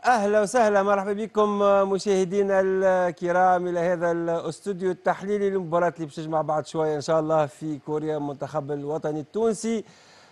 أهلا وسهلا، مرحبا بكم مشاهدينا الكرام إلى هذا الاستوديو التحليلي للمباراة اللي باش نجمع بعد شوية إن شاء الله في كوريا، المنتخب الوطني التونسي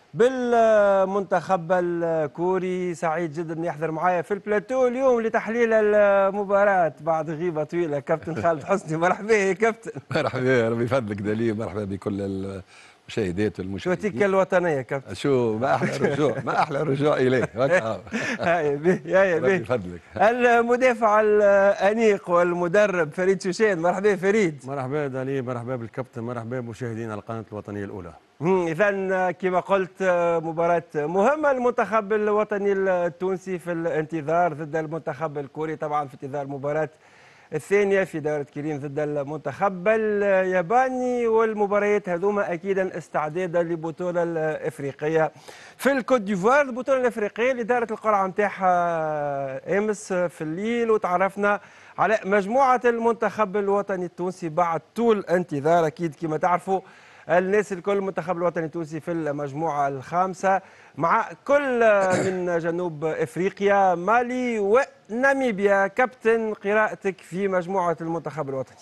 بالمنتخب الكوري. سعيد جدا أن يحضر معايا في البلاتو اليوم لتحليل المباراة بعد غيبة طويلة كابتن خالد حسني. مرحبا يا كابتن. مرحبا، ربي يفضلك دليل. مرحبا بكل المشاهدات والمشاهدين. شو تلك الوطنية كابتن؟ شو ما احلى رجوع، ما احلى الرجوع اليه. هيا به هيا به. ربي يفضلك. المدافع الأنيق والمدرب فريد شوشان. مرحبا فريد. مرحبا دالي، مرحبا بالكابتن، مرحبا بمشاهدينا القناة الوطنية الأولى. إذا كما قلت مباراة مهمة. المنتخب الوطني التونسي في الانتظار ضد المنتخب الكوري، طبعا في انتظار المباراة الثانية في دورة كيرين ضد المنتخب الياباني، والمباريات هذوما أكيدا استعدادا للبطولة الإفريقية في الكوت ديفوار. البطولة الإفريقية اللي دارت القرعة نتاعها أمس في الليل، وتعرفنا على مجموعة المنتخب الوطني التونسي بعد طول انتظار. أكيد كما تعرفوا الناس الكل، المنتخب الوطني التونسي في المجموعة الخامسة مع كل من جنوب افريقيا، مالي وناميبيا. كابتن، قراءتك في مجموعة المنتخب الوطني؟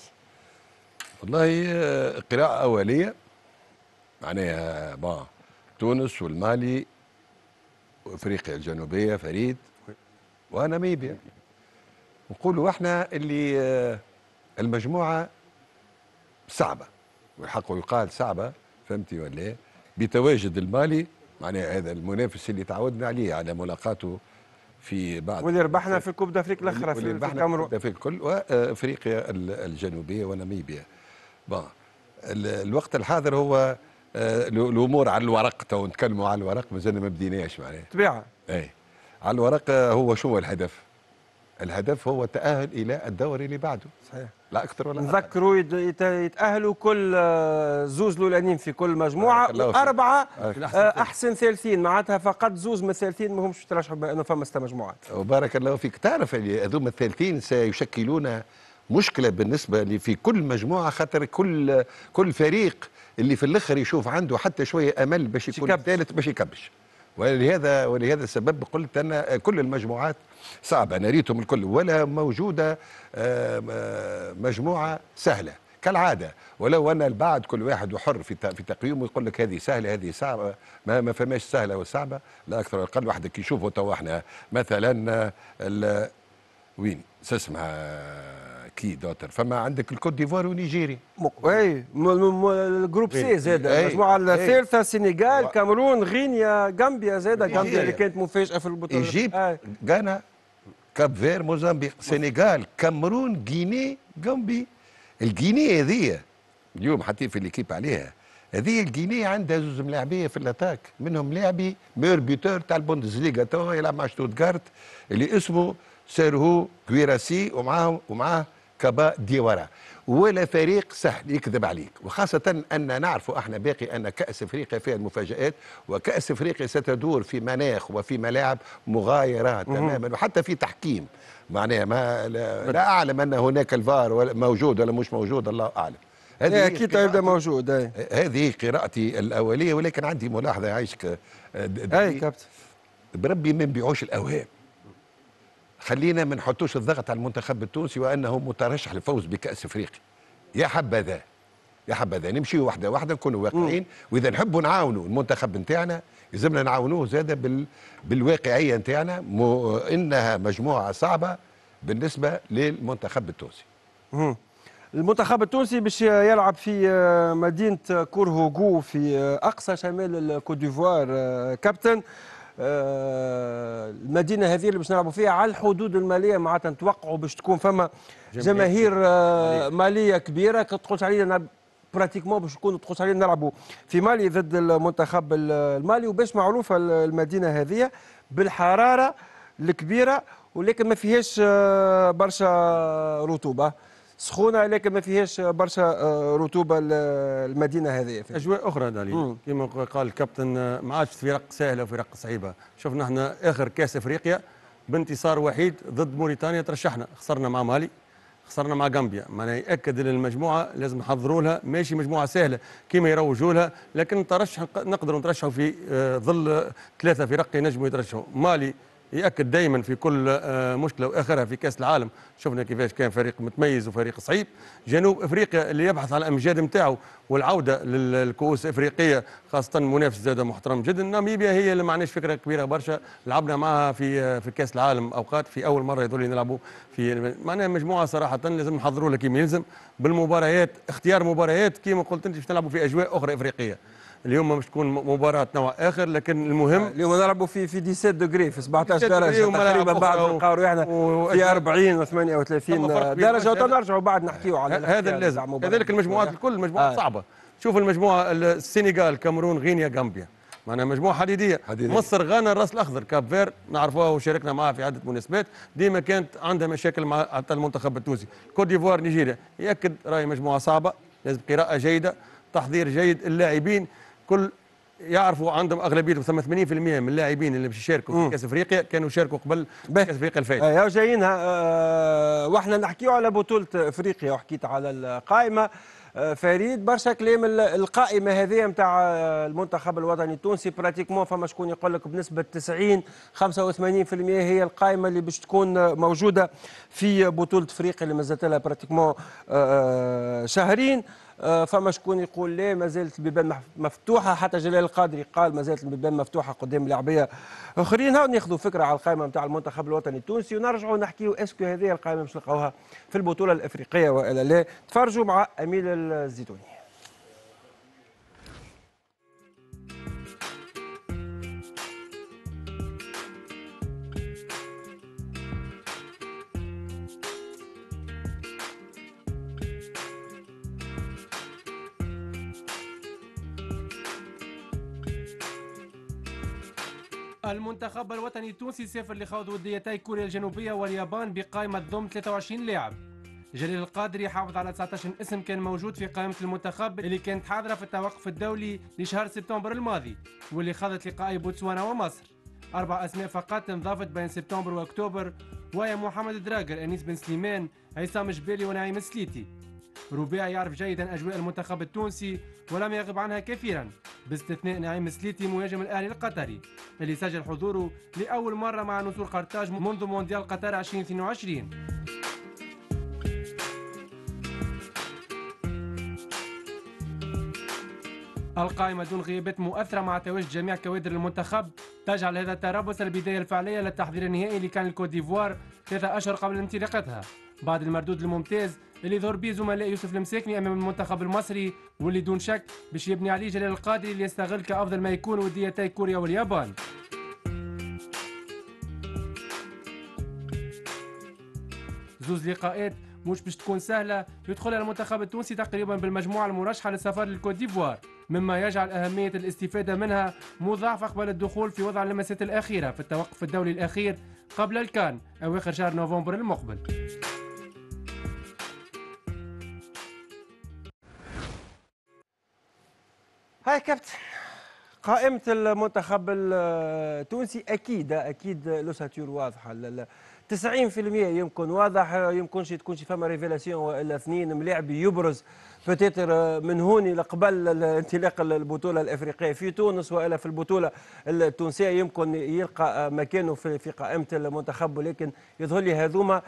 والله قراءة أولية، معناها تونس والمالي وافريقيا الجنوبية فريد وناميبيا. نقولوا احنا اللي المجموعة صعبة، والحق يقال صعبة، فهمتي ولا ايه؟ بتواجد المالي، معناها هذا المنافس اللي تعودنا عليه على ملاقاته في بعض، واللي ربحنا في كوب دافريك الاخرى في الكاميرون، في الكل، وافريقيا الجنوبيه وناميبيا. الوقت الحاضر هو الامور على الورق، تو نتكلموا على الورق، مازلنا ما بديناش معناها طبيعه. اي على الورق هو شو الهدف؟ الهدف هو التأهل إلى الدوري اللي بعده. صحيح. لا أكثر ولا أقل. نذكروا يتأهلوا كل زوز الأولانيين في كل مجموعة، وأربعة أحسن ثالثين، معناتها فقط زوز من الثالثين ما همش يترشحوا بأنه فما 6 مجموعات. وبارك الله فيك. تعرف هذوما الثالثين سيشكلون مشكلة بالنسبة لي في كل مجموعة، خاطر كل فريق اللي في الآخر يشوف عنده حتى شوية أمل باش يكون الثالث باش يكبش. ولهذا السبب قلت أن كل المجموعات صعبة، أنا ريتهم الكل، ولا موجودة مجموعة سهلة كالعادة، ولو أن البعض كل واحد وحر في تقييمه، يقول لك هذه سهلة هذه صعبة، ما فماش سهلة وصعبة، لا أكثر ولا أقل. وحدك يشوفوا تو احنا مثلا وين اسمها كي دوتر، فما عندك الكوت ديفوار ونيجيري، اي الجروب سي زاد المجموعه الثالثه، سنغال، كاميرون، غينيا، غامبيا، زاد غامبيا اللي كانت مفاجاه في البطوله، ايجيبت، غانا، كاب فير، موزمبيق، سنغال، كاميرون، غيني، غامبي. الغيني هذه اليوم حتى في ليكيب عليها، هذه الغيني عندها زوج ملاعبيه في الاتاك، منهم لاعبي مير بيوتور تاع البوندسليغا توا يلعب مع شتوتغارت اللي اسمه سيرهو كويراسي، ومعاه كابا ديوارا. ولا فريق سهل يكذب عليك، وخاصة أن نعرف احنا باقي أن كأس افريقيا فيها المفاجآت، وكأس افريقيا ستدور في مناخ وفي ملاعب مغايرة تماما، وحتى في تحكيم معناها لا أعلم أن هناك الفار موجود ولا مش موجود، الله أعلم. هذه أكيد يبدأ موجود. هذه قراءتي الأولية، ولكن عندي ملاحظة يعيشك أي كابتن، بربي ما نبيعوش الأوهام، خلينا ما نحطوش الضغط على المنتخب التونسي وانه مترشح للفوز بكاس افريقيا. يا حبذا يا حبذا، نمشي واحده واحده، نكونوا واقعيين، واذا نحبوا نعاونوا المنتخب نتاعنا يلزمنا نعاونوه زاده بالواقعيه نتاعنا. انها مجموعه صعبه بالنسبه للمنتخب التونسي. المنتخب التونسي باش يلعب في مدينه كورهوغو في اقصى شمال الكوت ديفوار. كابتن، المدينه هذه اللي باش نلعبوا فيها على الحدود الماليه، معناتها نتوقعوا باش تكون فما جماهير ماليه كبيره. كتقولش علينا براتيكمون باش نكونوا تقولش علينا نلعبوا في مالي ضد المنتخب المالي، وباش معروفه المدينه هذه بالحراره الكبيره، ولكن ما فيهاش برشا رطوبه، سخونه لكن ما فيهاش برشا رطوبه المدينه هذه. اجواء اخرى دالي كما قال الكابتن، ما عادش فرق سهله وفرق صعيبه. شفنا احنا اخر كاس افريقيا بانتصار وحيد ضد موريتانيا، ترشحنا، خسرنا مع مالي، خسرنا مع غامبيا، معناها ياكد ان المجموعه لازم نحضروا لها، ماشي مجموعه سهله كما يروجوا لها، لكن ترشح نقدروا نترشحوا في ظل 3 فرق ينجموا يترشحوا، مالي يأكد دائما في كل مشكلة وآخرها في كأس العالم. شفنا كيفاش كان فريق متميز وفريق صعيب. جنوب أفريقيا اللي يبحث عن الأمجاد نتاعو والعودة للكؤوس الأفريقية، خاصة منافس زاد محترم جدا. ناميبيا هي اللي ما عندناش فكرة كبيرة برشا، لعبنا معها في كأس العالم أوقات، في أول مرة يظل نلعبوا في معناها مجموعة صراحة لازم نحضروا لها كيما يلزم بالمباريات، اختيار مباريات كيما قلت أنت باش تلعبوا في أجواء أخرى أفريقية. اليوم مش تكون مباراة نوع اخر، لكن المهم اليوم نلعبوا في 17 دوغري في 17 درجه تقريبا، بعد نلقاو روحنا في 40 و 38 درجه، وتنرجعوا بعد نحكيوا على هذا اللازم. كذلك المجموعات الكل مجموعات صعبه. شوف المجموعه السنغال، كاميرون، غينيا، غامبيا، معناها مجموعه حديديه. مصر، غانا، الراس الاخضر، كاب فير نعرفوها وشاركنا معها في عده مناسبات، ديما كانت عندها مشاكل مع حتى المنتخب التونسي. كوت ديفوار، نيجيريا، ياكد راهي مجموعه صعبه، لازم قراءه جيده، تحضير جيد. اللاعبين كل يعرفوا عندهم اغلبيتهم 80% من اللاعبين اللي باش يشاركوا في كاس افريقيا كانوا شاركوا قبل كاس افريقيا الفايت. يا جايينها واحنا نحكيو على بطوله افريقيا وحكيت على القائمه. فريد برشا كلام القائمه هذه نتاع المنتخب الوطني التونسي، براتيكمون فما شكون يقول لك بنسبه 90 85% هي القائمه اللي باش تكون موجوده في بطوله افريقيا اللي مازالت لها براتيكمون شهرين. فما شكون يقول لا ما زالت البيبان مفتوحه، حتى جلال القادري قال ما زالت البيبان مفتوحه قدام لاعبيه اخرين. هاو ناخذوا فكره على القائمه نتاع المنتخب الوطني التونسي ونرجعوا نحكيو اسكو هذه القائمه باش نلقاوها في البطوله الافريقيه والا لا. تفرجوا مع اميل الزيتوني. المنتخب الوطني التونسي سافر لخوض وديتي كوريا الجنوبية واليابان بقائمة تضم 23 لاعب. جلال القادري حافظ على 19 اسم كان موجود في قائمة المنتخب اللي كانت حاضرة في التوقف الدولي لشهر سبتمبر الماضي واللي خاضت لقاء بوتسوانا ومصر. 4 أسماء فقط انضافت بين سبتمبر وأكتوبر، وهي محمد دراجر، أنيس بن سليمان، عصام جبالي ونعيم السليتي. ربيع يعرف جيدا أجواء المنتخب التونسي ولم يغب عنها كثيرا، باستثناء نعيم السليتي مهاجم الأهلي القطري اللي سجل حضوره لأول مرة مع نسور قرطاج منذ مونديال قطر 2022. القائمة دون غيابات مؤثرة مع تواجد جميع كوادر المنتخب تجعل هذا التربص البداية الفعلية للتحضير النهائي اللي كان الكوت ديفوار 3 أشهر قبل انطلاقتها، بعد المردود الممتاز اللي ظهر به زملاء يوسف المساكني امام المنتخب المصري، واللي دون شك باش يبني عليه جلال القادري اللي يستغل كافضل ما يكون وديتي كوريا واليابان. زوز لقاءات مش باش تكون سهله يدخلها المنتخب التونسي تقريبا بالمجموعه المرشحه للسفر للكوت ديفوار، مما يجعل اهميه الاستفاده منها مضاعفه قبل الدخول في وضع اللمسات الاخيره في التوقف الدولي الاخير قبل الكان اواخر شهر نوفمبر المقبل. هاي كابتن قائمة المنتخب التونسي أكيد لوساتور واضحة، 90% يمكن واضح، يمكنش تكونش فما ريفيلاسيون والا اثنين ملاعب يبرز بتيتر من هوني لقبل انطلاق البطولة الأفريقية في تونس والا في البطولة التونسية يمكن يلقى مكانه في قائمة المنتخب، ولكن يظهر لي هذوما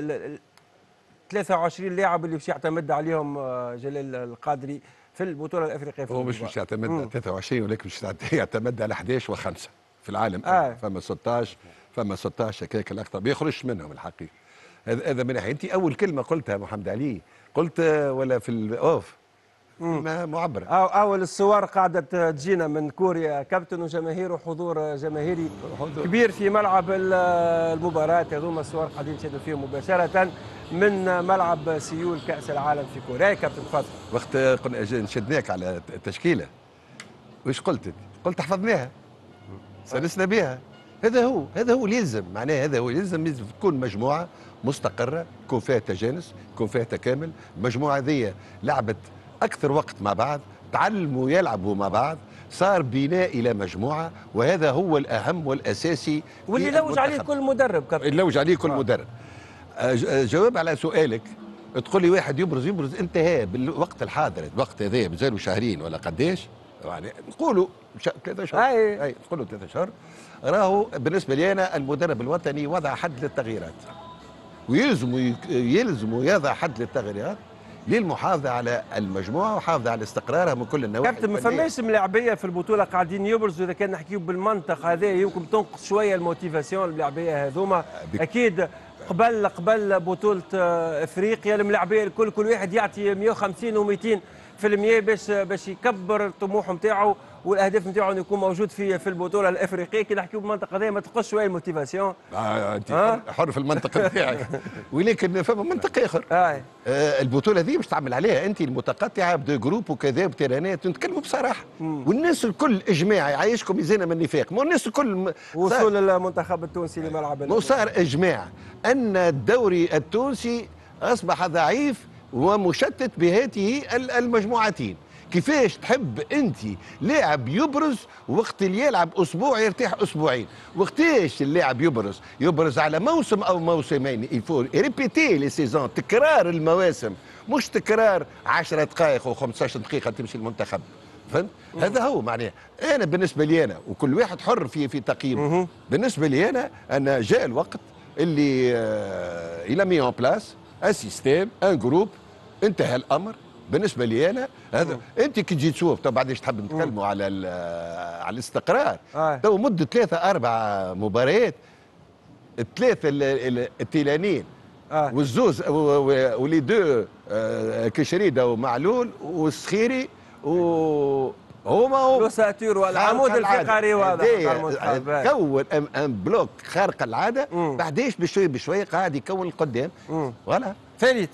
23 لاعب اللي باش يعتمد عليهم جلال القادري في البطوله الافريقيه. هو مش باش يعتمد على 23 ولكن باش يعتمد على 11 و5 في العالم. فما 16 فما 16 هكاك الاكثر ما يخرجش منهم الحقيقه. هذا من ناحيه. انت اول كلمه قلتها محمد علي قلت ولا في الاوف معبره. اول الصور قاعده تجينا من كوريا كابتن وجماهير وحضور جماهيري كبير في ملعب المباراه. هذوما الصور قاعدين نشاهدوا فيهم مباشره من ملعب سيول كاس العالم في كوريا. كابتن تفضل. وقت قلنا نشدناك على التشكيله وايش قلت؟ قلت حفظناها سلسنا بها. هذا هو اللي يلزم، معناه هذا هو يلزم تكون مجموعه مستقره، يكون فيها تجانس، يكون فيها تكامل. المجموعه ذي لعبت اكثر وقت مع بعض، تعلموا يلعبوا مع بعض، صار بناء الى مجموعه، وهذا هو الاهم والاساسي واللي لوج عليه كل مدرب كابتن. لوج عليه كل مدرب. جواب على سؤالك تقول لي واحد يبرز انتهى بالوقت الحاضر، الوقت هذا مازالوا شهرين ولا قداش يعني نقولوا 3 شهور. اي نقولوا 3 شهور. راهو بالنسبه لي انا المدرب الوطني وضع حد للتغييرات، ويلزم يضع حد للتغييرات للمحافظه على المجموعه ومحافظه على استقرارها من كل النواحي. كابتن ما فماش ملاعبيه في البطوله قاعدين يبرزوا، اذا كان نحكيو بالمنطق هذا يمكن تنقص شويه الموتيفاسيون الملاعبيه هذوما. اكيد قبل بطوله افريقيا الملاعبيه الكل كل واحد يعطي 150 و200% باش يكبر الطموح نتاعو والاهداف نتاعو انه يكون موجود في البطوله الافريقيه. كي نحكيو بالمنطقه هذه ما تنقصش شويه الموتيفاسيون. انت حر في المنطق نتاعك ولكن فما منطق اخر. البطوله هذه باش تعمل عليها انت المتقطعه بدو جروب وكذا بتيرانات، نتكلموا بصراحه. والناس الكل اجماع يعيشكم ميزانه من النفاق، ما الناس الكل وصول المنتخب التونسي لملعب وصار اجماع ان الدوري التونسي اصبح ضعيف ومشتت بهاته المجموعتين. كيفاش تحب انت لاعب يبرز وقت اللي يلعب اسبوع يرتاح اسبوعين؟ وقتاش اللاعب يبرز على موسم او موسمين؟ يفو ريبيتي لي سيزون، تكرار المواسم، مش تكرار 10 دقائق و15 دقيقه تمشي المنتخب. فهمت؟ هذا هو معناه. انا بالنسبه لي انا وكل واحد حر في تقييمه. بالنسبه لي انا جاء الوقت اللي الى مي اون بلاس ان سيستيم ان جروب، انتهى الامر. بالنسبه لي انا هذا انت كي تجي تشوف تو بعدين تحب نتكلموا على الاستقرار. تو مده 3-4 مباريات، الثلاثه التيلانين والزوز ولي دو كشريده ومعلول والسخيري هما لوساتور والعمود الفقري واضح كون ان بلوك خارق العاده. بعديش بشوي بشوي قاعد يكون القدام. فوالا فريد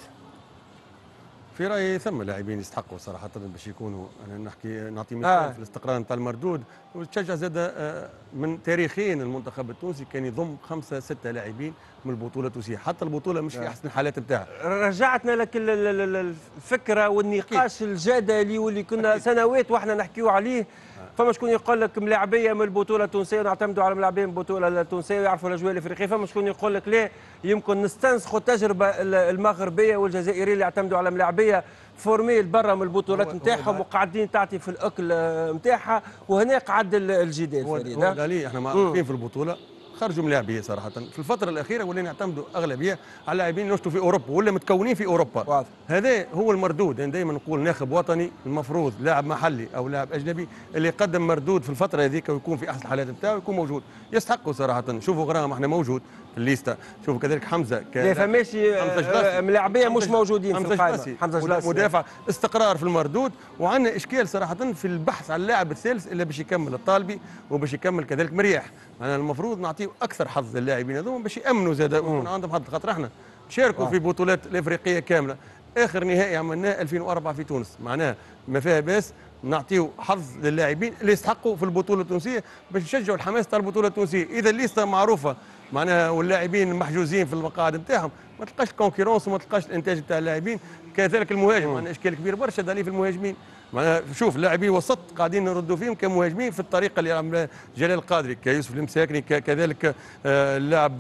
في رايي ثم لاعبين يستحقوا صراحه باش يكونوا، انا نعطي مثال في الاستقرار نتاع المردود. وتشجع زاد من تاريخيا المنتخب التونسي كان يضم 5-6 لاعبين من البطوله التونسيه، حتى البطوله مش في احسن الحالات نتاعها. رجعتنا لك الفكره والنقاش الجدلي واللي كنا سنوات واحنا نحكيو عليه. فما شكون يقول لك ملاعبيه من البطوله التونسيه ونعتمدوا على ملاعبين من البطوله التونسيه ويعرفوا الاجواء الافريقيه. فما شكون يقول لك لا، يمكن نستنسخوا التجربه المغربيه والجزائريه اللي يعتمدوا على ملاعبيه فورميل برا من البطولات نتاعهم وقاعدين تعطي في الاكل نتاعها. وهنا قعد الجدال. فريد لا احنا معروفين في البطوله خرجوا ملاعبيه صراحه. في الفتره الاخيره ولينا نعتمدوا اغلبيه على لاعبين نشطوا في اوروبا ولا متكونين في اوروبا. واضح. هذا هو المردود. يعني دائما نقول ناخب وطني المفروض لاعب محلي او لاعب اجنبي اللي يقدم مردود في الفتره هذيك ويكون في احسن الحالات نتاعو ويكون موجود. يستحقوا صراحه. شوفوا غرام احنا موجود في الليسته، شوفوا كذلك حمزه لا فماش ملاعبيه مش موجودين في القائمه. حمزه جلاسي مدافع، استقرار في المردود. وعندنا اشكال صراحه في البحث عن اللاعب الثالث اللي باش يكمل الطالبي وباش يكمل كذلك مرياح. أنا المفروض نعطيه اكثر حظ للاعبين هذوما باش يامنوا زاد ويكون عندهم حظ، خاطر احنا شاركوا في بطولات الافريقيه كامله. اخر نهائي عملناه 2004 في تونس، معناها ما فيها باس نعطيه حظ للاعبين اللي يستحقوا في البطوله التونسيه باش يشجعوا الحماس تاع البطوله التونسيه. اذا الليسته معروفه معناها واللاعبين محجوزين في المقاعد نتاعهم ما تلقاش كونكورونس وما تلقاش الانتاج تاع اللاعبين. كذلك المهاجم عندنا اشكال كبير برشا دالي في المهاجمين. معناها شوف لاعبين وسط قاعدين نردوا فيهم كمهاجمين في الطريقه اللي عملها جلال القادري كيوسف المساكني كذلك اللاعب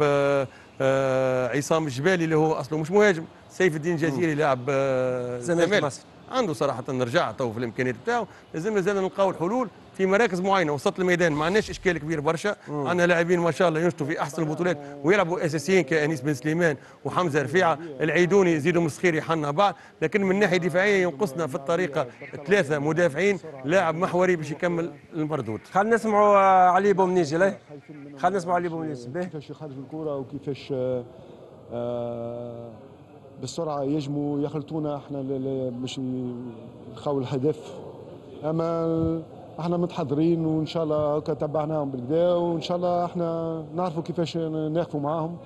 عصام الجبالي اللي هو اصله مش مهاجم، سيف الدين جزيري لاعب زمالك مصر عنده صراحه نرجع تو في الامكانيات نتاعو. لازمنا زاد نلقاو الحلول في مراكز معينه وسط الميدان. ما عندناش اشكال كبير برشا. عندنا لاعبين ما شاء الله ينشطوا في احسن البطولات ويلعبوا اساسيين كانيس بن سليمان وحمزه رفيعه، العيدوني يزيدوا مسخيري حنا بعض. لكن من ناحيه دفاعيه ينقصنا في الطريقه 3 مدافعين، لاعب محوري باش يكمل المردود. خلينا نسمعوا علي بومنيجي. خلينا نسمعوا علي بومنيجي كيفاش يخرج الكره وكيفاش بالسرعه يجموا يخلطونا احنا باش نلقاو الهدف. اما احنا متحضرين وان شاء الله هكا تبعناهم بالكدا وان شاء الله احنا نعرفوا كيفاش ناقفوا معاهم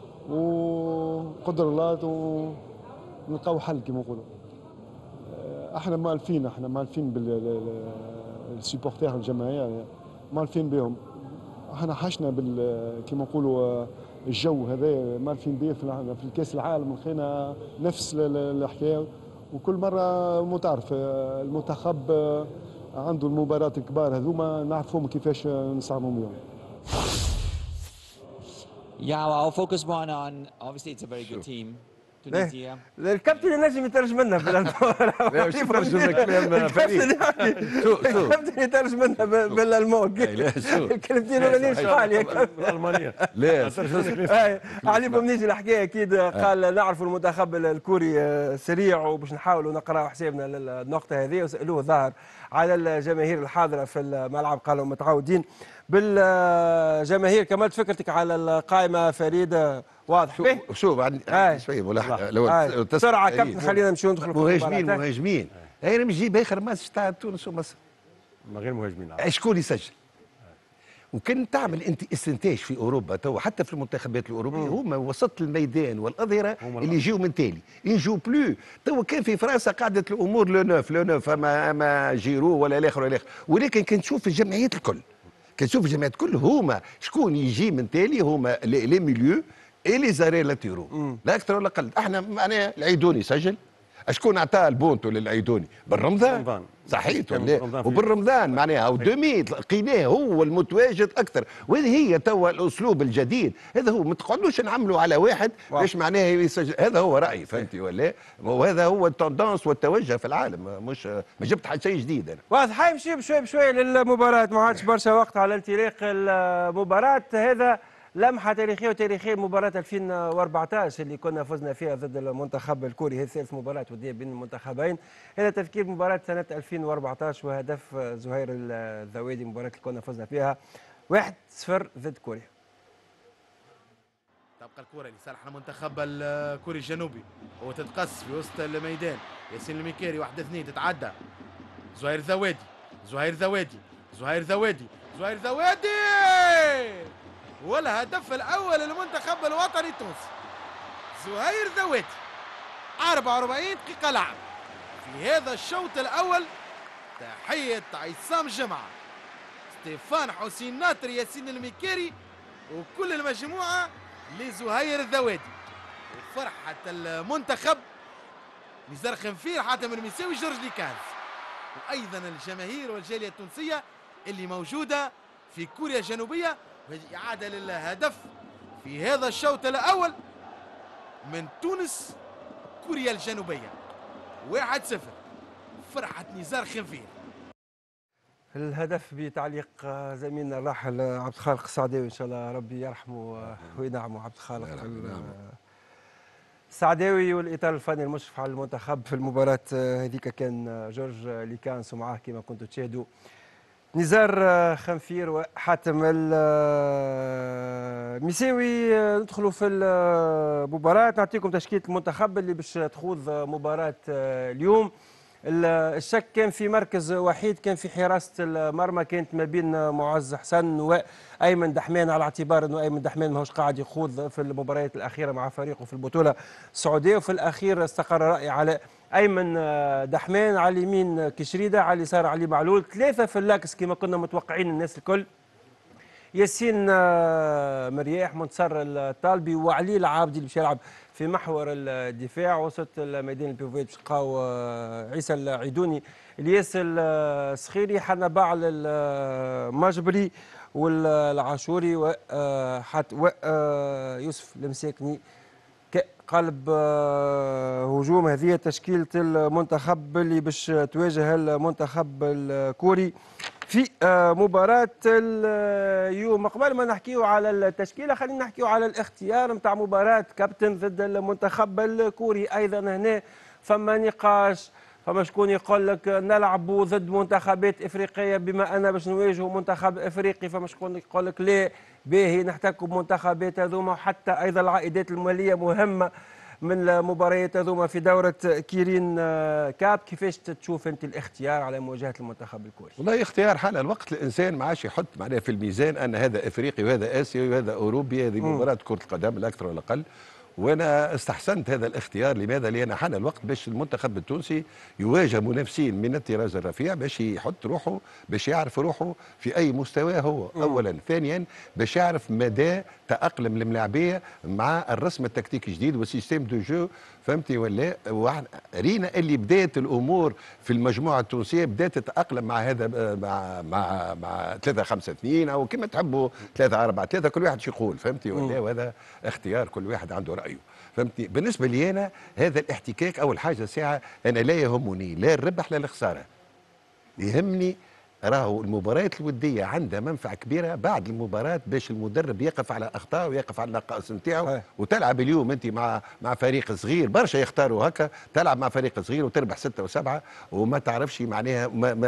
وقدر الله ونلقاو حل كما نقولوا. احنا مالفين بالسيبورتير الجماهير مالفين بهم. احنا حشنا كما نقولوا الجو هذا مالفين به في الكاس العالم لقينا نفس الحكايه. وكل مره متعرف المنتخب عنده المباريات الكبار هذوما نعرفهم كيفاش نصعبوا بهم. Yeah, well, I'll focus more on obviously it's a very good team. تونسية. الكابتن ينجم يترجم لنا بالالمان. لا مش ترجم الكلام فريد. الكابتن يترجم لنا بالالمان. الكلمتين الاولانيين شحال يا كابتن؟ المانيا لا عليكم نيجي الحكايه اكيد. قال نعرف المنتخب الكوري سريع وباش نحاولوا نقراوا حسابنا للنقطه هذه، وسالوه ظاهر على الجماهير الحاضره في الملعب، قالوا متعودين بالجماهير. كملت فكرتك على القائمه فريده واضح. شوف عندي شويه ملاحظه لو بسرعه كابتن خلينا نمشيو ندخلوا مهاجمين انا نجيب اخر ماتش تاع تونس ومصر من غير مهاجمين. شكون يسجل؟ وكان تعمل انت استنتاج في اوروبا تو حتى في المنتخبات الاوروبيه هما وسط الميدان والاظهره اللي يجيو من تالي ينجو بلو. تو كان في فرنسا قعدت الامور لو نوف اما جيرو ولا الاخر ولا الاخر، ولكن كان تشوف الجمعيات الكل هما شكون يجي من تالي هما لي ميليو اي لي زاري لاتيرو لا اكثر ولا اقل. احنا معناها العيدوني سجل، شكون عطاه البونتو للعيدوني؟ بالرمضان صحيت ولا وبالرمضان معناها او 2000 لقيناه هو المتواجد اكثر. وهذه هي توا الاسلوب الجديد هذا. هو ما تقعدوش نعملوا على واحد باش معناه يسجل. هذا هو رايي فهمتي ولا؟ وهذا هو التوندونس والتوجه في العالم، مش ما جبت حتى شيء جديد انا. واضح. هاي نمشي بشوي بشوي للمباراه، ما عادش برشا وقت على انطلاق المباراه. هذا لمحه تاريخيه مباراه 2014 اللي كنا فزنا فيها ضد المنتخب الكوري. هذه ثالث مباراه وديه بين المنتخبين. هذا تذكير مباراه سنه 2014 وهدف زهير الذوادي، مباراه اللي كنا فزنا فيها 1-0 ضد كوريا. تبقى الكره لصالح المنتخب الكوري الجنوبي وتتقص في وسط الميدان. ياسين المكيري 1-2 تتعدى زهير ذوادي والهدف الاول للمنتخب الوطني التونسي. زهير ذوادي 44 دقيقه لعب في هذا الشوط الاول. تحيه عصام جمعه، ستيفان حسين ناطري، ياسين المكيري وكل المجموعه لزهير الذوادي وفرحه المنتخب. نزار خنفير، حاتم المساوي، جورج ليكانز، وايضا الجماهير والجاليه التونسيه اللي موجوده في كوريا الجنوبيه. وهذه إعادة للهدف في هذا الشوط الأول من تونس كوريا الجنوبية 1-0. فرحة نزار خنفير. الهدف بتعليق زميلنا الراحل عبد الخالق السعداوي، إن شاء الله ربي يرحمه وينعمه. عبد الخالق السعداوي والإطار الفني المشرف على المنتخب في المباراة هذيك كان جورج ليكانس، ومعاه كما كنتوا تشاهدوا نزار خنفير وحاتم المساوي. ندخلوا في المباراة، نعطيكم تشكيلة المنتخب اللي باش تخوض مباراة اليوم. الشك كان في مركز وحيد، كان في حراسة المرمى، كانت ما بين معز حسن وأيمن دحمان، على اعتبار أنه أيمن دحمان ماهوش قاعد يخوض في المباريات الأخيرة مع فريقه في البطولة السعودية. وفي الأخير استقر رأي على أيمن دحمان، على اليمين كشريدة، على اليسار علي معلول، ثلاثة في اللاكس كما كنا متوقعين الناس الكل. ياسين مرياح، منتصر الطالبي، وعلي العابدي اللي باش يلعب في محور الدفاع. وسط الميدان البيفويت باش لقاو عيسى العيدوني، الياس الصخيري، حنبع المجبري والعاشوري ويوسف المساكني كقلب هجوم. هذه تشكيلة المنتخب اللي باش تواجه المنتخب الكوري في مباراة اليوم. قبل ما نحكيو على التشكيلة خلينا نحكيو على الاختيار نتاع مباراة كابتن ضد المنتخب الكوري. أيضا هنا فما نقاش، فما شكون يقول لك نلعبوا ضد منتخبات افريقيه بما ان باش نواجهوا منتخب افريقي، فما شكون يقول لك لا باهي نحتكوا بمنتخبات هذوما. وحتى ايضا العائدات الماليه مهمه من المباريات هذوما في دوره كيرين كاب. كيفاش تشوف انت الاختيار على مواجهه المنتخب الكوري؟ والله اختيار حال الوقت الانسان ما عادش يحط معناها في الميزان ان هذا افريقي وهذا اسيوي وهذا اوروبي. هذه مباراه كره القدم لا اكثر ولا اقل. وانا استحسنت هذا الاختيار. لماذا؟ لان حان الوقت باش المنتخب التونسي يواجه منافسين من الطراز الرفيع، باش يحط روحه، باش يعرف روحه في اي مستوى هو اولا. ثانيا باش يعرف مدى تاقلم الملاعبيه مع الرسم التكتيكي الجديد والسيستم دو جو. فهمتي ولا؟ رينا اللي بدات الامور في المجموعه التونسيه بدات تتاقلم مع هذا مع 3-5-2 او كما تحبوا 3-4-3 كل واحد شو يقول. فهمتي ولا؟ وهذا اختيار كل واحد عنده رايه. فهمتني؟ بالنسبه لي انا هذا الاحتكاك اول حاجه ساعه انا لا يهمني لا الربح لا الخساره. يهمني راهو المباريات الوديه عندها منفعه كبيره بعد المباراه باش المدرب يقف على اخطائه ويقف على النقائص نتاعو. وتلعب اليوم انت مع فريق صغير برشا يختاروا هكا، تلعب مع فريق صغير وتربح 6 و7 وما تعرفش معناها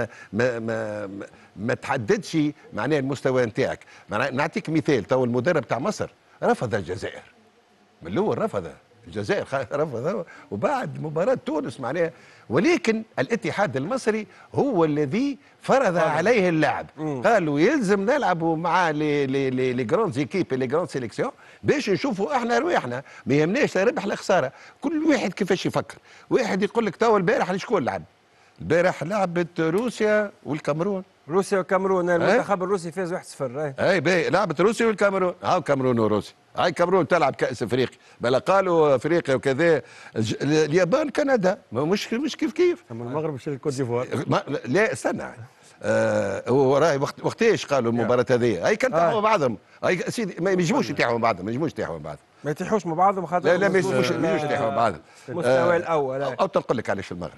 ما تحددش معناها المستوى نتاعك. نعطيك مثال، تو المدرب تاع مصر رفض الجزائر من الاول، رفض الجزائر رفض، وبعد مباراة تونس معناها، ولكن الاتحاد المصري هو الذي فرض عليه اللعب. قالوا يلزم نلعبوا مع لي جراند زيكيب لي جراند سيليكسيون باش نشوفوا احنا رواحنا، ما يهمناش لا ربح لا خساره. كل واحد كيفاش يفكر. واحد يقول لك توا البارح شكون لعب؟ البارح لعبت روسيا والكاميرون. روسيا والكاميرون، المنتخب الروسي فاز 1-0. اي باهي، لعبت روسيا والكاميرون، هاو كاميرون وروسيا، هاي كاميرون تلعب كاس افريقيا، بلا قالوا افريقيا وكذا. اليابان كندا مش كيف كيف. اما المغرب شال الكوت ديفوار. لا استنى، هو راهي وقتاش قالوا المباراه هذه؟ هاي كانت تاعهم بعضهم، هاي سيدي ما يجموش يتاعهم بعضهم، ما يجموش يتاعهم بعضهم، ما يتيحوش مع بعضهم خاطر لا ما يجموش يتيحهم بعضهم. المستوى الاول. او تنقول لك علاش المغرب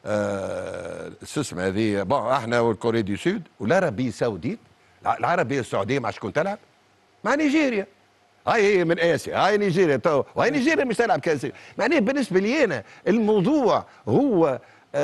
السسمه هذه بون احنا والكوري دي سود والعربيه السعوديه. العربيه السعوديه مع شكون تلعب؟ مع نيجيريا. هاي من اسيا، هاي نيجيريا تو، وهي نيجيريا مش تلعب كاس. معناه بالنسبه لي انا الموضوع هو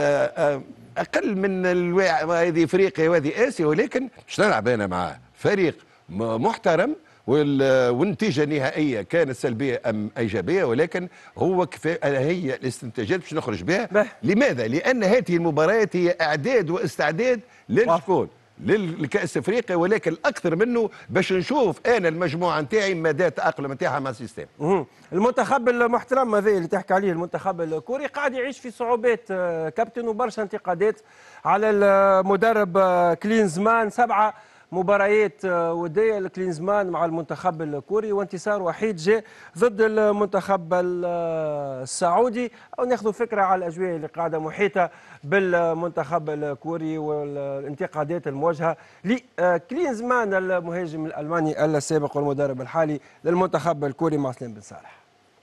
اقل من هذه افريقيا وهذه اسيا، ولكن باش نلعب انا مع فريق محترم والنتيجه النهائيه كانت سلبيه ام ايجابيه، ولكن هو هي الاستنتاجات باش نخرج بها. لماذا؟ لان هذه المباريات هي اعداد واستعداد للشكون لكاس افريقيا، ولكن الاكثر منه باش نشوف انا المجموعه نتاعي مدى تاقلم نتاعها مع السيستم. المنتخب المحترم هذا اللي تحكي عليه المنتخب الكوري قاعد يعيش في صعوبات كابتن، وبرشا انتقادات على المدرب كلينزمان. 7 مباريات وديه لكلينزمان مع المنتخب الكوري، وانتصار وحيد جاء ضد المنتخب السعودي. او ناخذ فكره على الاجواء اللي قاعده محيطه بالمنتخب الكوري والانتقادات الموجهه لكلينزمان المهاجم الالماني السابق والمدرب الحالي للمنتخب الكوري مع سليم بن صالح.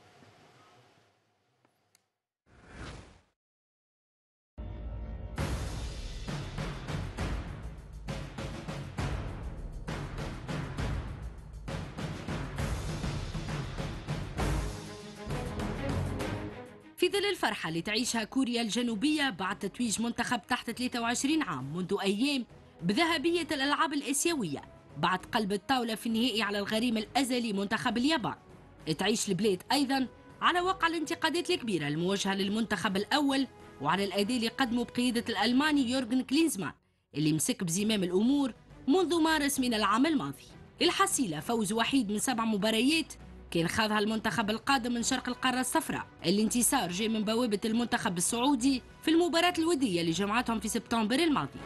في ظل الفرحة اللي تعيشها كوريا الجنوبية بعد تتويج منتخب تحت 23 عام منذ أيام بذهبية الألعاب الآسيوية بعد قلب الطاولة في النهائي على الغريم الأزلي منتخب اليابان، تعيش البلاد أيضا على وقع الانتقادات الكبيرة الموجهة للمنتخب الأول وعلى الأداء اللي قدمه بقيادة الألماني يورغن كلينزمان اللي مسك بزمام الأمور منذ مارس من العام الماضي. الحصيلة فوز وحيد من 7 مباريات كان خاضها المنتخب القادم من شرق القارة الصفراء. الانتصار جاء من بوابة المنتخب السعودي في المباراة الودية اللي جمعتهم في سبتمبر الماضي.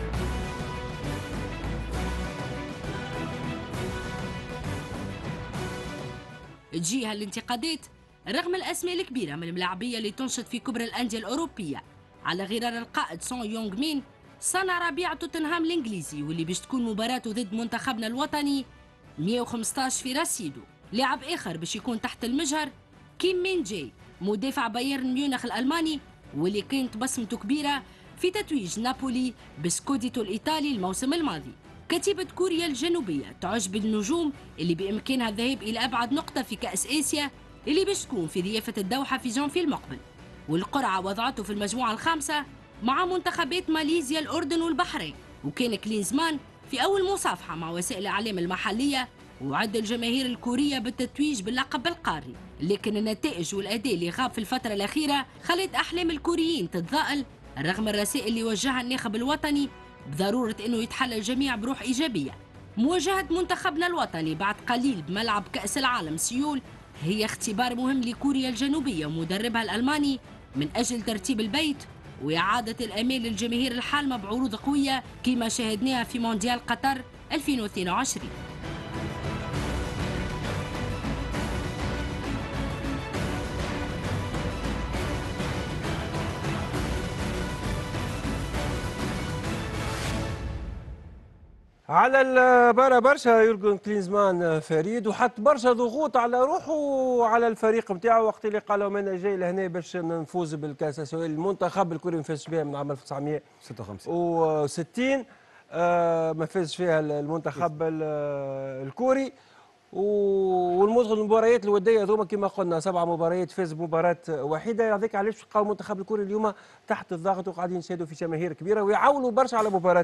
تجيها الانتقادات رغم الأسماء الكبيرة من الملاعبية اللي تنشط في كبرى الأندية الأوروبية، على غرار القائد سون يونغ مين صنع ربيع توتنهام الإنجليزي، واللي باش تكون مباراته ضد منتخبنا الوطني 115 في رصيده. لاعب آخر باش يكون تحت المجهر كيم مين جاي مدافع بايرن ميونخ الألماني، واللي كانت بصمته كبيرة في تتويج نابولي بسكوديتو الإيطالي الموسم الماضي. كتيبة كوريا الجنوبية تعج بالنجوم اللي بإمكانها الذهاب إلى أبعد نقطة في كأس آسيا اللي باش تكون في ضيافة الدوحة في جانفي المقبل، والقرعة وضعته في المجموعة الخامسة مع منتخبات ماليزيا الأردن والبحرين. وكان كلينزمان في أول مصافحة مع وسائل الإعلام المحلية وعد الجماهير الكورية بالتتويج باللقب القاري، لكن النتائج والأداء اللي غاب في الفترة الأخيرة خلت أحلام الكوريين تتضاءل رغم الرسائل اللي وجهها الناخب الوطني بضرورة أنه يتحلى الجميع بروح إيجابية. مواجهة منتخبنا الوطني بعد قليل بملعب كأس العالم سيول هي اختبار مهم لكوريا الجنوبية ومدربها الألماني من أجل ترتيب البيت وإعادة الأمان للجماهير الحالمة بعروض قوية كما شاهدناها في مونديال قطر 2022. على برشا يورجن كلينزمان فريد، وحط برشا ضغوط على روحه وعلى الفريق نتاعو وقت اللي قالوا انا جاي لهنا باش نفوز بالكاس الاسيوي. المنتخب الكوري ما فازش بها من عام 1956 ما فازش فيها المنتخب الكوري. والمباريات الوديه هذوما كما قلنا 7 مباريات فاز بمباراه وحيده. هذاك علاش بقاو المنتخب الكوري اليوم تحت الضغط وقاعدين يشاهدوا في جماهير كبيره ويعولوا برشا على مباراه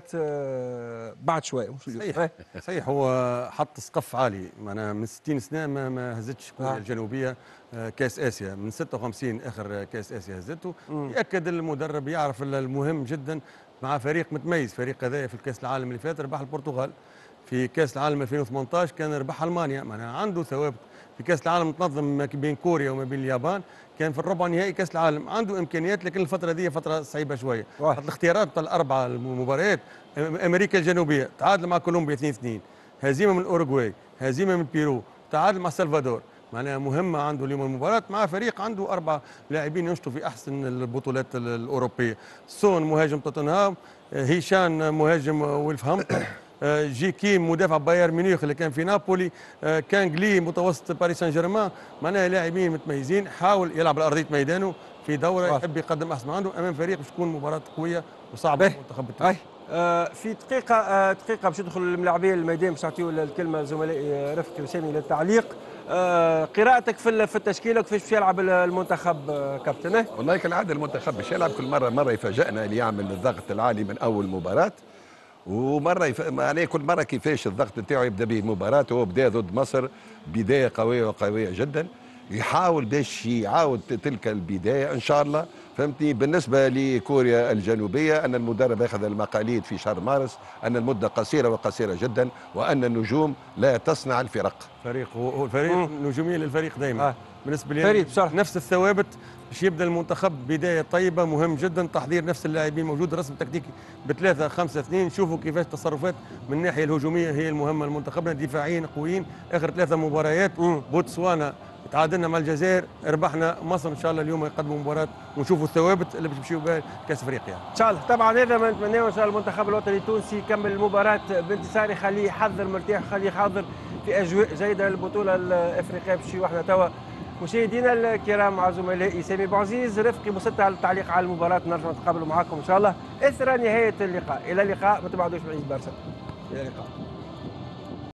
بعد شويه. صحيح صحيح، هو حط سقف عالي، معناها من 60 سنه ما هزتش كوريا الجنوبيه كاس اسيا، من 56 اخر كاس اسيا هزته. ياكد المدرب يعرف المهم جدا مع فريق متميز. فريق هذايا في الكاس العالم اللي فات ربح البرتغال، في كاس العالم 2018 كان ربح المانيا، معناها عنده ثوابت. في كاس العالم تنظم ما بين كوريا وما بين اليابان، كان في الربع نهائي كاس العالم، عنده امكانيات. لكن الفتره دي فتره صعيبه شويه. الاختيارات بتاع الاربعه المباريات، امريكا الجنوبيه تعادل مع كولومبيا 2-2، هزيمه من الاوروغواي، هزيمه من بيرو، تعادل مع سلفادور. معناها مهمه عنده اليوم المباراه مع فريق عنده 4 لاعبين ينشطوا في احسن البطولات الاوروبيه. سون مهاجم توتنهام، هيشان مهاجم ويلفهامبتون، جي كيم مدافع بايرن ميونخ اللي كان في نابولي، كانغلي متوسط باريس سان جيرمان. معناها لاعبين متميزين. حاول يلعب على ارضيه ميدانه في دوره يحب يقدم احسن ما عنده امام فريق باش تكون مباراه قويه وصعبه المنتخب التونسي. في دقيقه باش يدخل الملاعبيه الميدان باش نعطيو الكلمه لزملائي رفقي وسامي للتعليق. قراءتك في التشكيله وكيفاش باش يلعب المنتخب كابتن؟ والله كالعاده المنتخب باش يلعب كل مره يفاجئنا اللي يعمل الضغط العالي من اول مباراه، ومره عليه كل مره كيفاش الضغط نتاعو يبدا به مباراه. هو بدا ضد مصر بدايه قويه وقويه جدا، يحاول باش يعاود تلك البدايه ان شاء الله. فهمتني. بالنسبه لكوريا الجنوبيه ان المدرب اخذ المقاليد في شهر مارس ان المده قصيره وقصيره جدا، وان النجوم لا تصنع الفرق. هو الفريق نجوميه للفريق دائما. بالنسبه لي نفس الثوابت باش يبدا المنتخب بدايه طيبه. مهم جدا تحضير نفس اللاعبين موجود، رسم تكتيكي ب3-5-2. شوفوا كيفاش التصرفات من الناحيه الهجوميه هي المهمه لمنتخبنا. دفاعيا قويين. اخر 3 مباريات بوتسوانا تعادلنا مع الجزائر، ربحنا مصر. ان شاء الله اليوم يقدموا مباراه ونشوفوا الثوابت اللي باش يمشيوا بها كاس افريقيا ان شاء الله. طبعا هذا ما نتمناه ان شاء الله المنتخب الوطني التونسي يكمل المباراه بانتصار، يخليه يحضر مرتاح، يخليه حاضر في اجواء جيده للبطوله الافريقيه. باش واحنا توا مشاهدينا الكرام مع زملائي سامي بوعزيز رفقي مسطع على التعليق على المباراه. نرجع نتقابلوا معكم ان شاء الله اثر نهايه اللقاء. الى اللقاء، ما تبعدوش بعيد برشا. الى اللقاء.